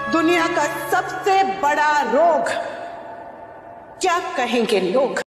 दुनिया का सबसे बड़ा रोग, क्या कहेंगे लोग।